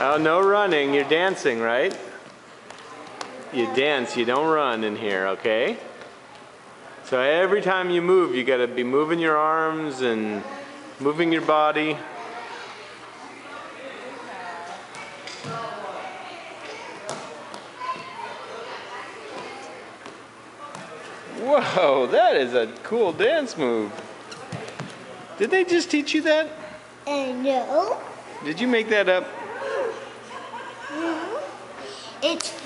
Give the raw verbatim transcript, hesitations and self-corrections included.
Oh, no running. You're dancing, right? You dance, you don't run in here, okay? So every time you move, you gotta be moving your arms and moving your body. Whoa, that is a cool dance move. Did they just teach you that? Uh, no. Did you make that up? Mm-hmm. It's